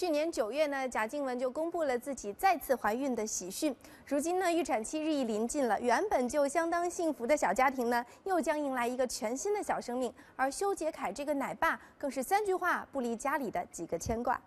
去年9月呢，贾静雯就公布了自己再次怀孕的喜讯。如今呢，预产期日益临近了，原本就相当幸福的小家庭呢，又将迎来一个全新的小生命。而修杰楷这个奶爸，更是3句话不离家里的几个牵挂。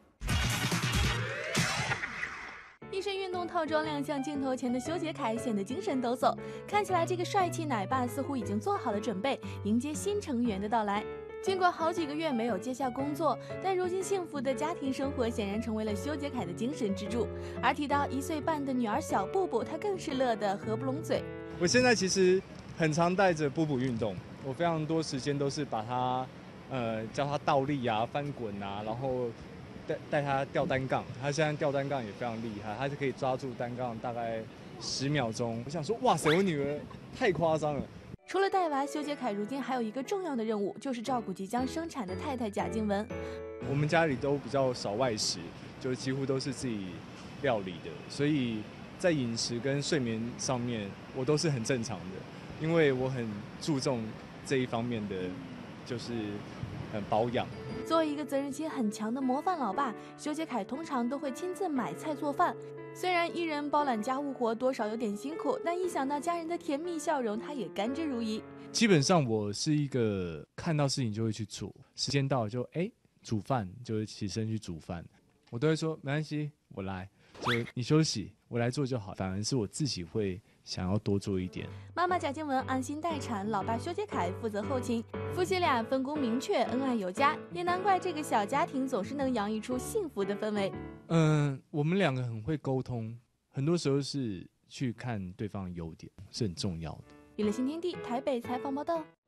一身运动套装亮相镜头前的修杰楷显得精神抖擞，看起来这个帅气奶爸似乎已经做好了准备，迎接新成员的到来。尽管好几个月没有接下工作，但如今幸福的家庭生活显然成为了修杰楷的精神支柱。而提到1岁半的女儿小布布，他更是乐得合不拢嘴。 我现在其实很常带着布布运动，我非常多时间都是把他教他倒立啊、翻滚啊，然后。带他吊单杠，他现在吊单杠也非常厉害，他是可以抓住单杠大概10秒钟。我想说，哇塞，我女儿太夸张了。 除了带娃，修杰楷如今还有一个重要的任务，就是照顾即将生产的太太贾静雯。 我们家里都比较少外食，就几乎都是自己料理的，所以在饮食跟睡眠上面，我都是很正常的，因为我很注重这一方面的，就是保养。 作为一个责任心很强的模范老爸，修杰楷通常都会亲自买菜做饭。虽然一人包揽家务活多少有点辛苦，但一想到家人的甜蜜笑容，他也甘之如饴。 基本上我是一个看到事情就会去做，时间到了就煮饭，就会起身去煮饭。我都会说没关系，我来，就你休息，我来做就好。反而是我自己会想要多做一点。 妈妈贾静雯安心待产，老爸修杰楷负责后勤，夫妻俩分工明确，恩爱有加，也难怪这个小家庭总是能洋溢出幸福的氛围。 我们2个很会沟通，很多时候是去看对方的优点，是很重要的。 娱乐新天地台北采访报道。